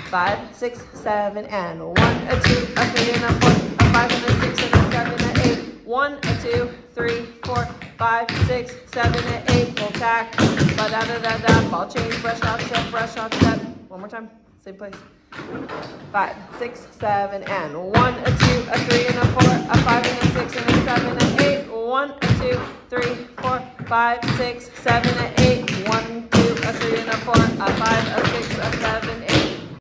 5, 6, 7, and 1, a 2, a 3, and a 4, a 5, and a 6, and a 7, and 8. 1, a 2, 3, 4, 5, 6, 7, and 8. Full tack. Ba da da da da. Ball change. Brush out step. Brush out step. One more time. Same place. 5, 6, 7, and 1, a 2, a 3, and a 4, a 5, and a 6, and a 7, and 8. 1, a 2, 3, 4, 5, 6, 7, and 8. 1, 2, a 3, and a 4, a 5, a 6, a 7,